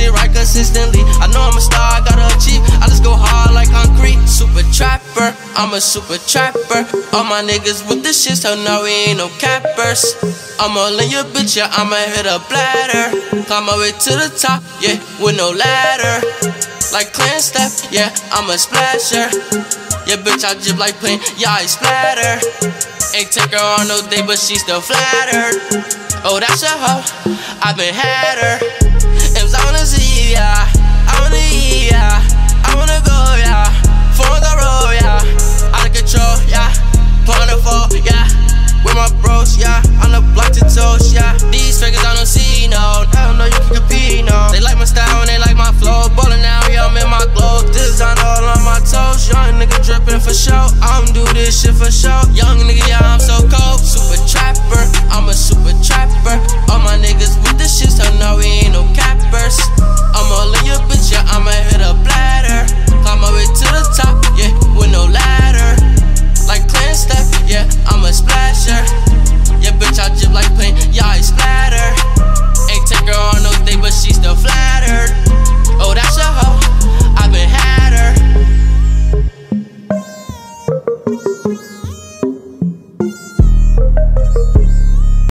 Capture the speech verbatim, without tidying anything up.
shit right consistently. I know I'm a star, I gotta achieve. I just go hard like concrete. Super trapper, I'm a super trapper. All my niggas with this shit, so now we ain't no cappers. I'ma lend your bitch, yeah, I'ma hit a bladder. Climb my way to the top, yeah, with no ladder. Like clan step, yeah, I'm a splasher. Yeah, bitch, I drip like paint, yeah, I splatter. Ain't take her on no date, but she still flattered. Oh, that's a hoe, I been had her. M's I wanna see, yeah, I wanna eat, yeah, I wanna go, yeah, for the road, yeah, out of control, yeah, point the fall, yeah, with my bros, yeah, on the block to toast, yeah. These figures I don't see, no, I don't know you can compete, no. They like my style and they like my flow, ballin' now, yeah, I'm in my glow. Design all on my toes, young nigga drippin' for show. I don't do this shit for show, young nigga, yeah.